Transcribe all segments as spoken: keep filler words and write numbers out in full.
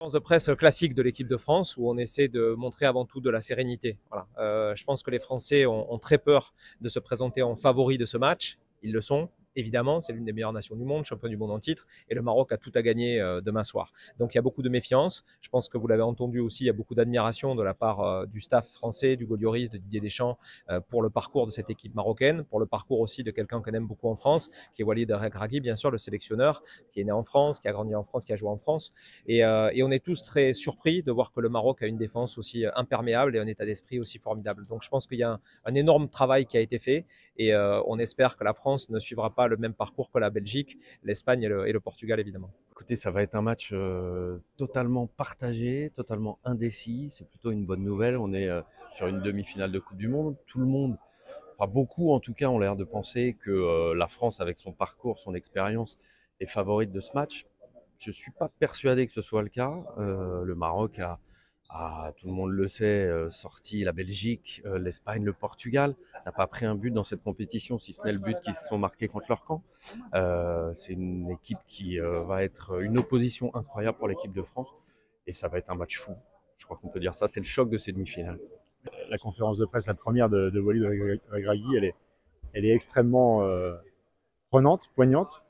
conférence de presse classique de l'équipe de France où on essaie de montrer avant tout de la sérénité. Voilà. Euh, je pense que les Français ont, ont très peur de se présenter en favoris de ce match. Ils le sont. Évidemment, c'est l'une des meilleures nations du monde, champion du monde en titre, et le Maroc a tout à gagner euh, demain soir. Donc il y a beaucoup de méfiance. Je pense que vous l'avez entendu aussi, il y a beaucoup d'admiration de la part euh, du staff français, du Golioris, de Didier Deschamps, euh, pour le parcours de cette équipe marocaine, pour le parcours aussi de quelqu'un qu'on aime beaucoup en France, qui est Walid Regragui, bien sûr, le sélectionneur, qui est né en France, qui a grandi en France, qui a joué en France. Et, euh, et on est tous très surpris de voir que le Maroc a une défense aussi imperméable et un état d'esprit aussi formidable. Donc je pense qu'il y a un, un énorme travail qui a été fait et euh, on espère que la France ne suivra pas le même parcours que la Belgique, l'Espagne et le, et le Portugal évidemment. Écoutez, ça va être un match euh, totalement partagé, totalement indécis. C'est plutôt une bonne nouvelle. On est euh, sur une demi-finale de Coupe du Monde. Tout le monde, enfin beaucoup en tout cas, ont l'air de penser que euh, la France, avec son parcours, son expérience, est favorite de ce match. Je ne suis pas persuadé que ce soit le cas. Euh, le Maroc a, a, tout le monde le sait, euh, sorti la Belgique, euh, l'Espagne, le Portugal. N'a pas pris un but dans cette compétition, si ce n'est le but qu'ils se sont marqués contre leur camp. Euh, c'est une équipe qui euh, va être une opposition incroyable pour l'équipe de France. Et ça va être un match fou. Je crois qu'on peut dire ça. C'est le choc de ces demi-finales. La conférence de presse, la première de, de Walid Regragui, elle est, elle est extrêmement euh, prenante, poignante.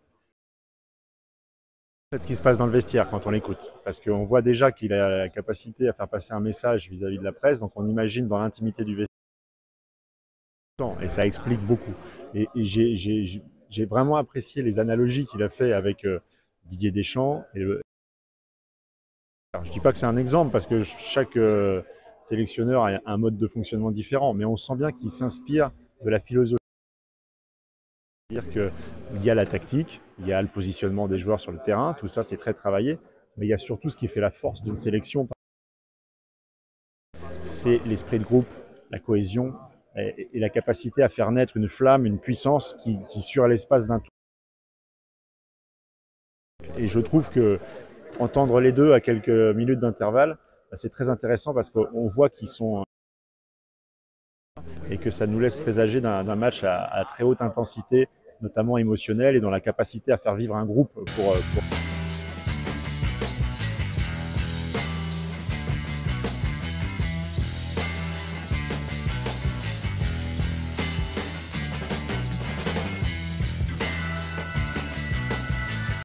C'est ce qui se passe dans le vestiaire quand on l'écoute, parce qu'on voit déjà qu'il a la capacité à faire passer un message vis-à-vis de la presse, donc on imagine dans l'intimité du vestiaire, et ça explique beaucoup. Et, et j'ai vraiment apprécié les analogies qu'il a fait avec euh, Didier Deschamps. Et le... Alors, je ne dis pas que c'est un exemple, parce que chaque euh, sélectionneur a un mode de fonctionnement différent, mais on sent bien qu'il s'inspire de la philosophie. C'est-à-dire qu'il y a la tactique, il y a le positionnement des joueurs sur le terrain, tout ça c'est très travaillé, mais il y a surtout ce qui fait la force d'une sélection. C'est l'esprit de groupe, la cohésion et, et la capacité à faire naître une flamme, une puissance qui, qui sur l'espace d'un tour. Et je trouve que entendre les deux à quelques minutes d'intervalle, c'est très intéressant parce qu'on voit qu'ils sont et que ça nous laisse présager d'un match à, à très haute intensité, notamment émotionnelle, et dans la capacité à faire vivre un groupe pour, pour...